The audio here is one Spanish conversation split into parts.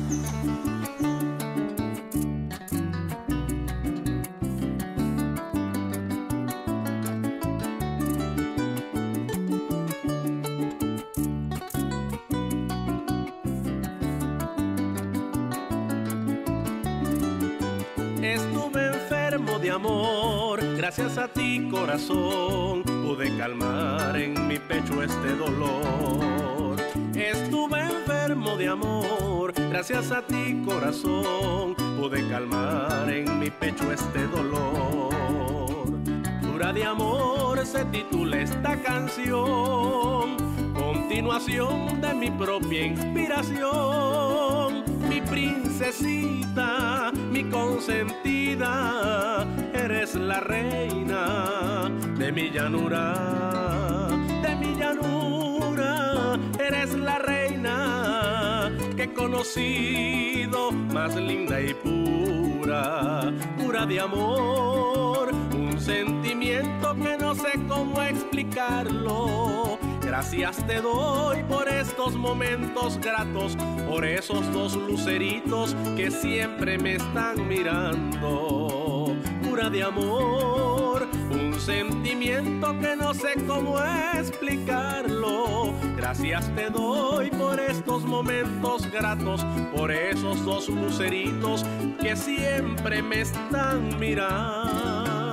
Estuve enfermo de amor, gracias a ti, corazón, pude calmar en mi pecho este dolor. Estuve enfermo de amor, gracias a ti, corazón, pude calmar en mi pecho este dolor. Cura de amor se titula esta canción, continuación de mi propia inspiración. Mi princesita, mi consentida, eres la reina de mi llanura, de mi llanura. Eres la reina que he conocido, más linda y pura, pura de amor, un sentimiento que no sé cómo explicarlo. Gracias te doy por estos momentos gratos, por esos dos luceritos que siempre me están mirando. Pura de amor, un sentimiento que no sé cómo explicarlo. Gracias te doy por estos momentos gratos, por esos dos luceritos que siempre me están mirando.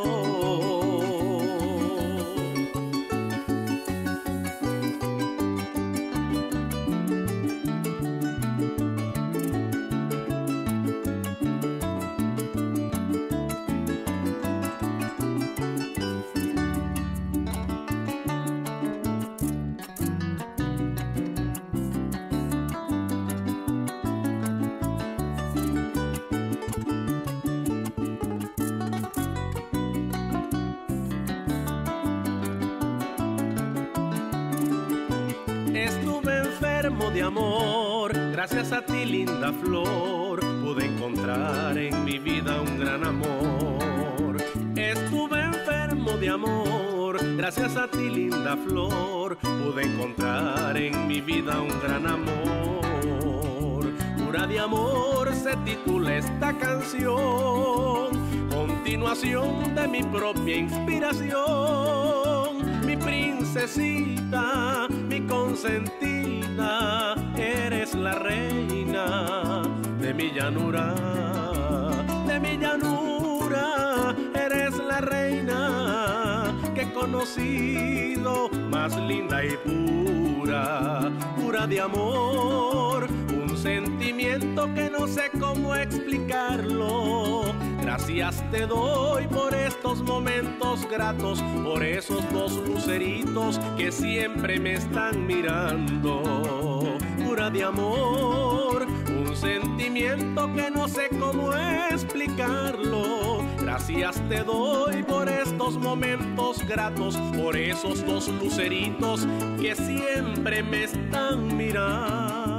Estuve enfermo de amor, gracias a ti, linda flor, pude encontrar en mi vida un gran amor. Estuve enfermo de amor, gracias a ti, linda flor, pude encontrar en mi vida un gran amor. Cura de amor se titula esta canción, continuación de mi propia inspiración. Mi princesita, mi consentida, eres la reina de mi llanura, de mi llanura. Eres la reina que he conocido, más linda y pura, pura de amor, un sentimiento que no sé cómo explicarlo. Gracias te doy por estos momentos gratos, por esos dos luceritos que siempre me están mirando. Pura de amor, un sentimiento que no sé cómo explicarlo. Gracias te doy por estos momentos gratos, por esos dos luceritos que siempre me están mirando.